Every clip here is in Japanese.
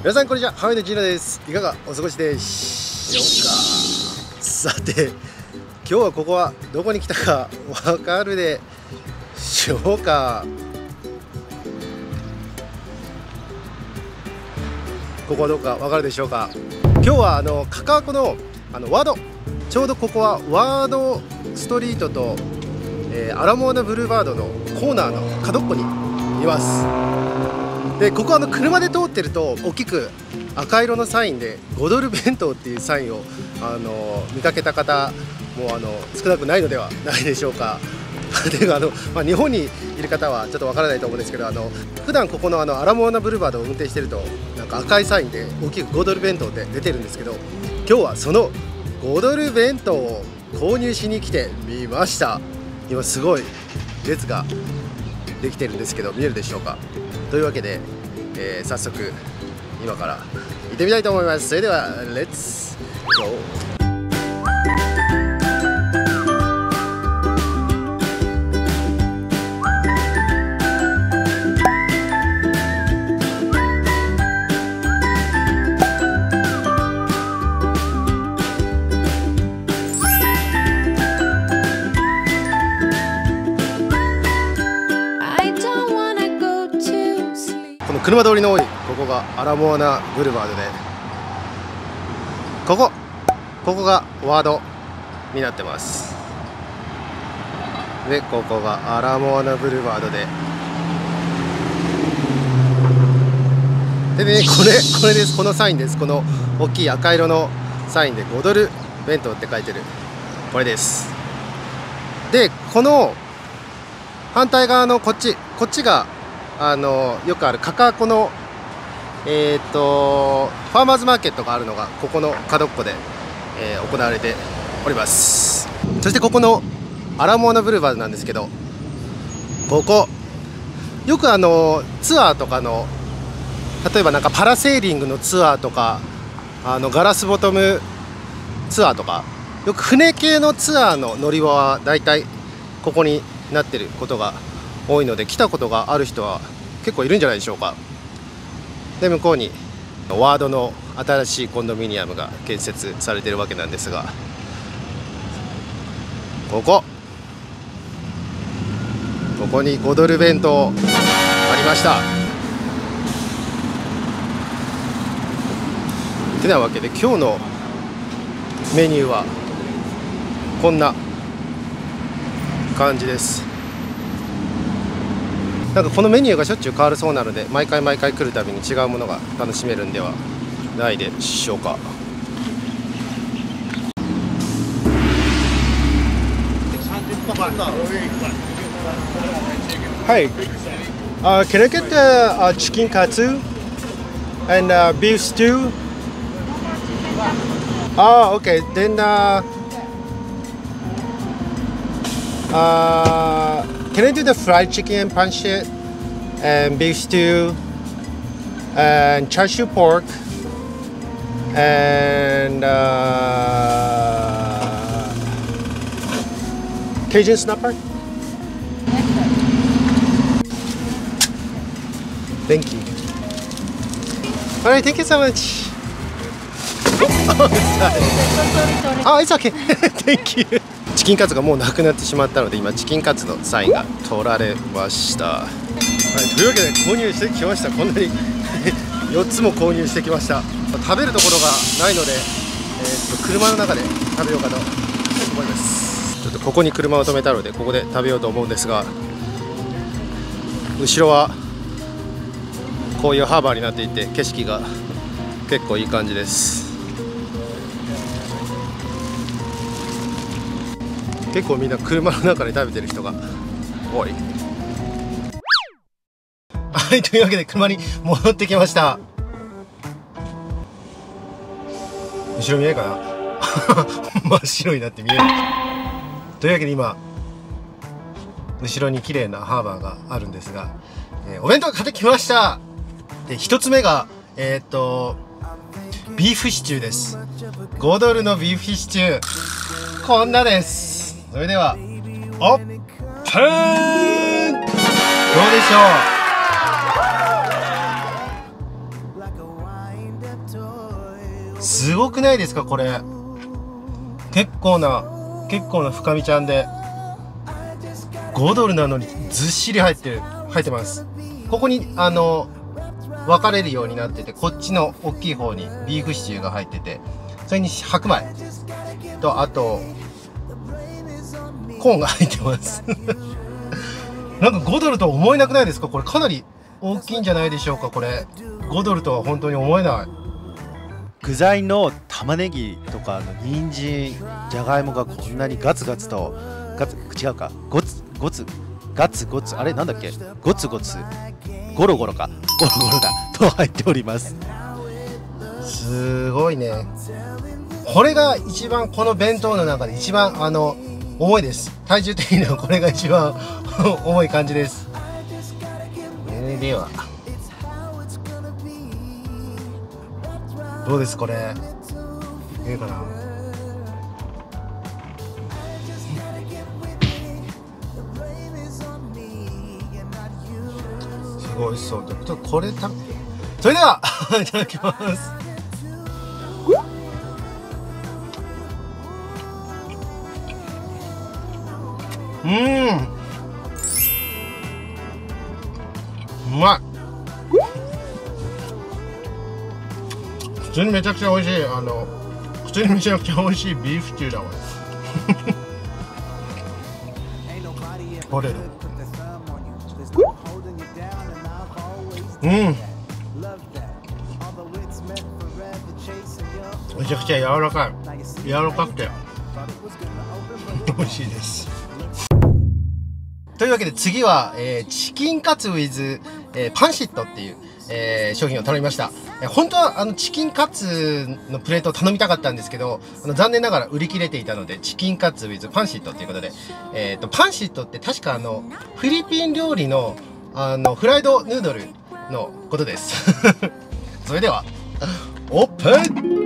皆さんこんにちは、ハワイのジーナです。いかがお過ごしでしょうか。さて、今日はここはどこに来たかわかるでしょうか。ここはどこかわかるでしょうか。今日はカカアコのワード、ちょうどここはワードストリートと、アラモアナブルーバードのコーナーの角っこにいます。でここは車で通ってると大きく赤色のサインで5ドル弁当っていうサインを見かけた方も少なくないのではないでしょうか。で日本にいる方はちょっとわからないと思うんですけど、普段ここのアラモアナブルーバードを運転しているとなんか赤いサインで大きく5ドル弁当って出てるんですけど、今日はその5ドル弁当を購入しに来てみました。今すごい列ができてるんですけど見えるでしょうか。というわけで、早速今から行ってみたいと思います。それではレッツゴー。この車通りの多いここがアラモアナブルーバードで、ここがワードになってます。でここがアラモアナブルーバードで、ね、これです。このサインです。この大きい赤色のサインで5ドル弁当って書いてるこれです。でこの反対側のこっちがよくあるカカアコのファーマーズマーケットがあるのがここの角っこで、行われております。そしてここのアラモアナブルーバードなんですけど、ここよくツアーとかの例えばなんかパラセーリングのツアーとかガラスボトムツアーとか、よく船系のツアーの乗り場はだいたいここになってることが多いので、来たことがある人は結構いるんじゃないでしょうか。で向こうにワードの新しいコンドミニアムが建設されているわけなんですが、ここに5ドル弁当ありました。てなわけで今日のメニューはこんな感じです。なんかこのメニューがしょっちゅう変わるそうなので、毎回来るたびに違うものが楽しめるんではないでしょうか。はい。Can I get the chicken katsu and beef stew? Oh, okay. Then can I do the fried chicken and pancit and beef stew and char siu pork and Cajun snapper? Thank you. All right, thank you so much. Oh, sorry. Oh, it's okay. Thank you. チキンカツがもうなくなってしまったので、今チキンカツのサインが取られました。はい、というわけで購入してきました。こんなに4つも購入してきました。食べるところがないので、車の中で食べようかと思います。ちょっとここに車を止めたのでここで食べようと思うんですが、後ろはこういうハーバーになっていて景色が結構いい感じです。結構みんな車の中で食べてる人が多い。はい、というわけで車に戻ってきました。後ろ見えるかな真っ白になって見える。というわけで今後ろに綺麗なハーバーがあるんですが、お弁当買ってきました。で1つ目がビーフシチューです。5ドルのビーフシチュー、こんなです。それではオープン。どうでしょう。 すごくないですかこれ。結構な深みちゃんで5ドルなのにずっしり入ってます。ここに分かれるようになってて、こっちの大きい方にビーフシチューが入ってて、それに白米とあとコーンが入ってますなんか5ドルとは思えなくないですか。これかなり大きいんじゃないでしょうか。これ5ドルとは本当に思えない。 具材の玉ねぎとか人参、じゃがいもがこんなにガツガツと違うか、ゴツあれなんだっけ、ゴツゴツゴロゴロだと入っております。 すごいね。これが一番、この弁当の中で一番重いです。体重的にはこれが一番重い感じです。ではどうですこれ、いいかな。すごい美味しそう。ちょっとこれそれではいただきます。うまい。普通にめちゃくちゃ美味しい。普通にめちゃくちゃ美味しいビーフシチューだわこれめちゃくちゃ柔らかくて美味しいです。というわけで次は、チキンカツ with、パンシットっていう、商品を頼みました。本当はチキンカツのプレートを頼みたかったんですけど、残念ながら売り切れていたので、チキンカツ with パンシットということで、パンシットって確かフィリピン料理のフライドヌードルのことですそれではオープン。どう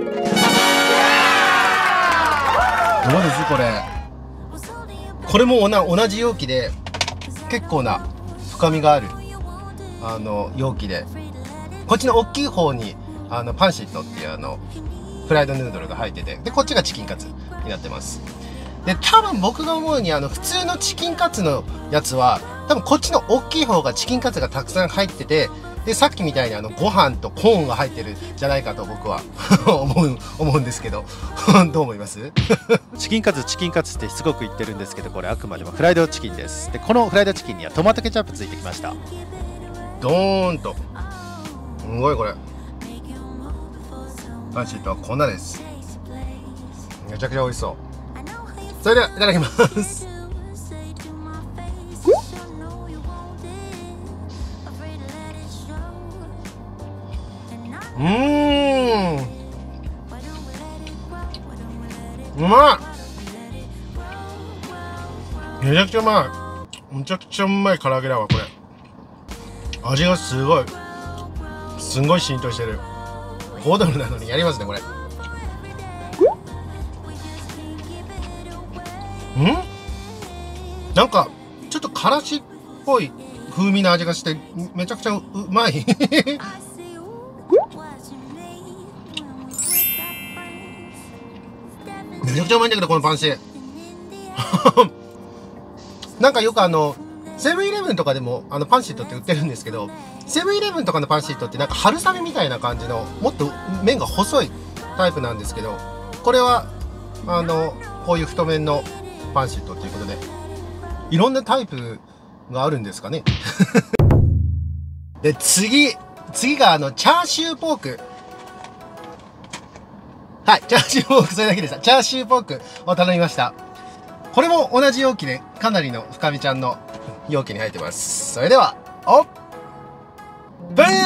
ですこれも同じ容器で結構な深みがある容器で、こっちの大きい方にパンシットっていうフライドヌードルが入ってて、でこっちがチキンカツになってます。で多分僕が思うに普通のチキンカツのやつは多分こっちの大きい方がチキンカツがたくさん入ってて、でさっきみたいにご飯とコーンが入ってるんじゃないかと僕は思うんですけどどう思いますチキンカツってすごく言ってるんですけど、これあくまでもフライドチキンです。でこのフライドチキンにはトマトケチャップついてきました。 ドーンとすごい。これパンシットは粉です。めちゃくちゃ美味しそう。それではいただきますうまい。めちゃくちゃうまい。むちゃくちゃうまい唐揚げだわこれ。味がすごい浸透してる。5ドルなのにやりますねこれ。なんかちょっとからしっぽい風味の味がしてめちゃくちゃうまいめちゃくちゃうまいんだけどこのパンシなんかよくセブンイレブンとかでもパンシットって売ってるんですけど、セブンイレブンとかのパンシットってなんか春雨みたいな感じのもっと麺が細いタイプなんですけど、これはこういう太麺のパンシットっていうことで、いろんなタイプがあるんですかねで次がチャーシューポーク。はい、チャーシューポーク、それだけでした。チャーシューポークを頼みました。これも同じ容器でかなりの深みちゃんの容器に入ってます。それではオープン。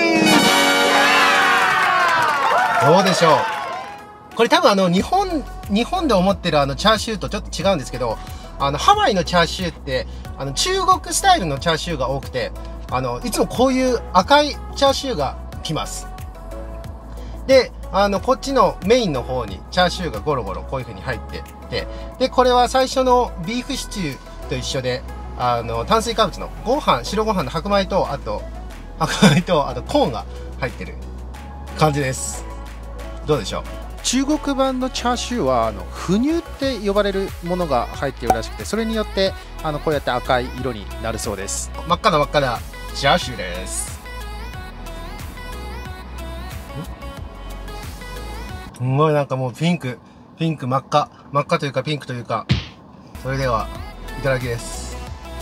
どうでしょう。これ多分日本で思ってるチャーシューとちょっと違うんですけど、ハワイのチャーシューって中国スタイルのチャーシューが多くて、いつもこういう赤いチャーシューが来ます。でこっちのメインの方にチャーシューがゴロゴロこういう風に入ってて、でこれは最初のビーフシチューと一緒で炭水化物の白ご飯の白米とあとコーンが入ってる感じです。 どうでしょう。 中国版のチャーシューは腐乳って呼ばれるものが入っているらしくて、それによってこうやって赤い色になるそうです。 真っ赤なチャーシューです。すごいなんかもうピンク真っ赤というかピンクというか。それではいただきです。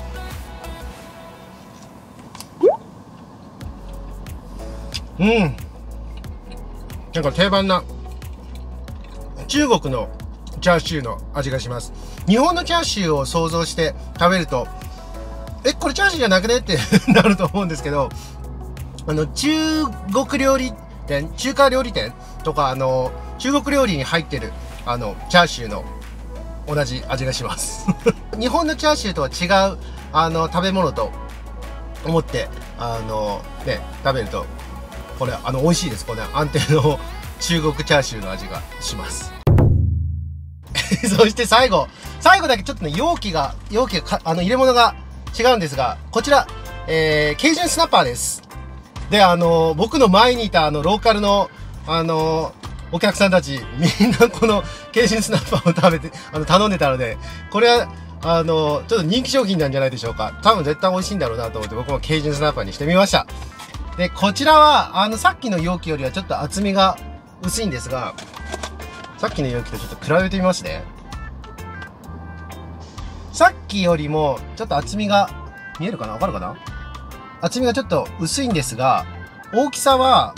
なんか定番な中国のチャーシューの味がします。日本のチャーシューを想像して食べると、これチャーシューじゃなくねってなると思うんですけど、中華料理店とか、中国料理に入ってる、チャーシューの同じ味がします。日本のチャーシューとは違う、食べ物と思って、食べると、これ、美味しいです。これ、安定の中国チャーシューの味がします。そして最後だけちょっとね、容器が入れ物が違うんですが、こちら、ケイジュンスナッパーです。で、僕の前にいたローカルの、お客さんたち、みんなこのケイジュンスナッパーを食べて、頼んでたので、これは、ちょっと人気商品なんじゃないでしょうか。多分絶対美味しいんだろうなと思って、僕もケイジュンスナッパーにしてみました。で、こちらは、さっきの容器よりはちょっと厚みが薄いんですが、さっきの容器とちょっと比べてみますね。さっきよりも、ちょっと厚みが、見えるかな？わかるかな？厚みがちょっと薄いんですが、大きさは、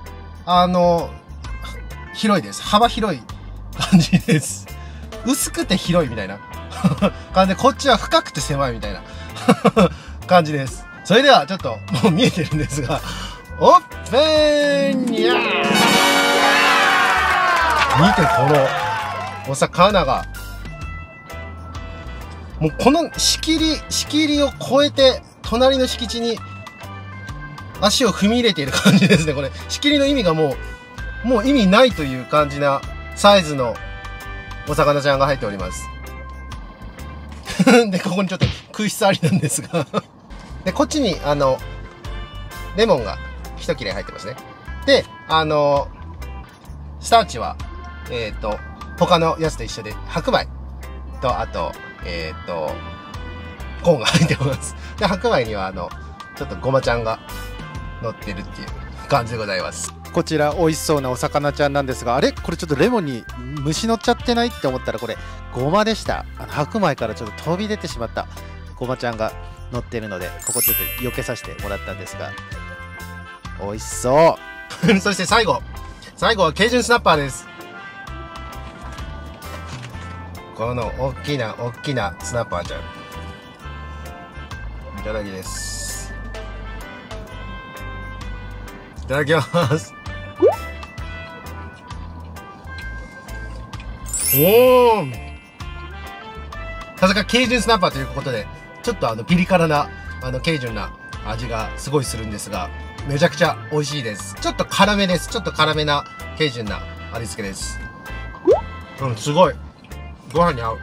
広いです。幅広い感じです。薄くて広いみたいな感じで、こっちは深くて狭いみたいな感じです。それではちょっともう見えてるんですが、オープンにゃー！見て、このお魚が、もうこの仕切りを越えて隣の敷地に足を踏み入れている感じですね。これ仕切りの意味がもう意味ないという感じなサイズのお魚ちゃんが入っております。で、ここにちょっと空室ありなんですがで、こっちにレモンが一切れ入ってますね。で、スターチは他のやつと一緒で白米と、あとコーンが入ってます。で、白米にはちょっとごまちゃんが乗ってるっていう感じでございます。 こちら美味しそうなお魚ちゃんなんですが、あれこれちょっとレモンに虫乗っちゃってないって思ったら、これごまでした。白米からちょっと飛び出てしまったごまちゃんが乗ってるので、ここちょっと避けさせてもらったんですが、美味しそうそして最後はケイジュンスナッパーです。この大きなスナッパーちゃん、いただきです。いただきます。さすがケイジュンスナッパーということで、ちょっとピリ辛なケイジュンな味がすごいするんですが、めちゃくちゃ美味しいです。ちょっと辛めです。ちょっと辛めなケイジュンな味付けです。すごいご飯に合う。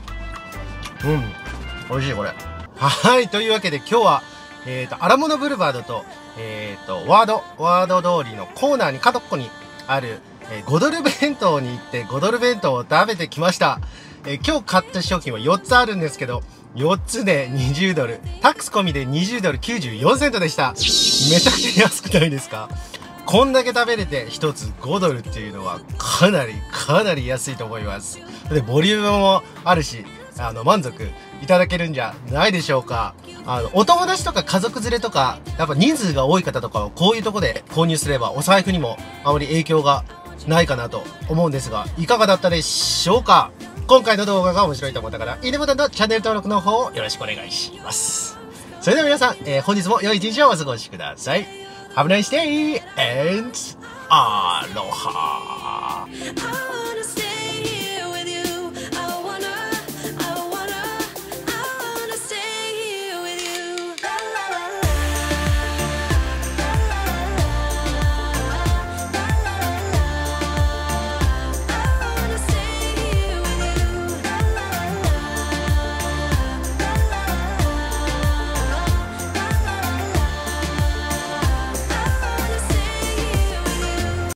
美味しいこれ。はい、というわけで今日はアラモノブルバードとワード通りのコーナーに角っこにある5ドル弁当に行って5ドル弁当を食べてきました。今日買った商品は4つあるんですけど、4つで20ドル、タックス込みで20ドル94セントでした。めちゃくちゃ安くないですか？こんだけ食べれて1つ5ドルっていうのはかなり安いと思います。で、ボリュームもあるし、満足いただけるんじゃないでしょうか。お友達とか家族連れとか、やっぱ人数が多い方とかをこういうとこで購入すればお財布にもあまり影響がないかなと思うんですが、いかがだったでしょうか。今回の動画が面白いと思った方、いいねボタンとチャンネル登録の方をよろしくお願いします。それでは皆さん、本日も良い一日をお過ごしください。Have a nice day and アロハ。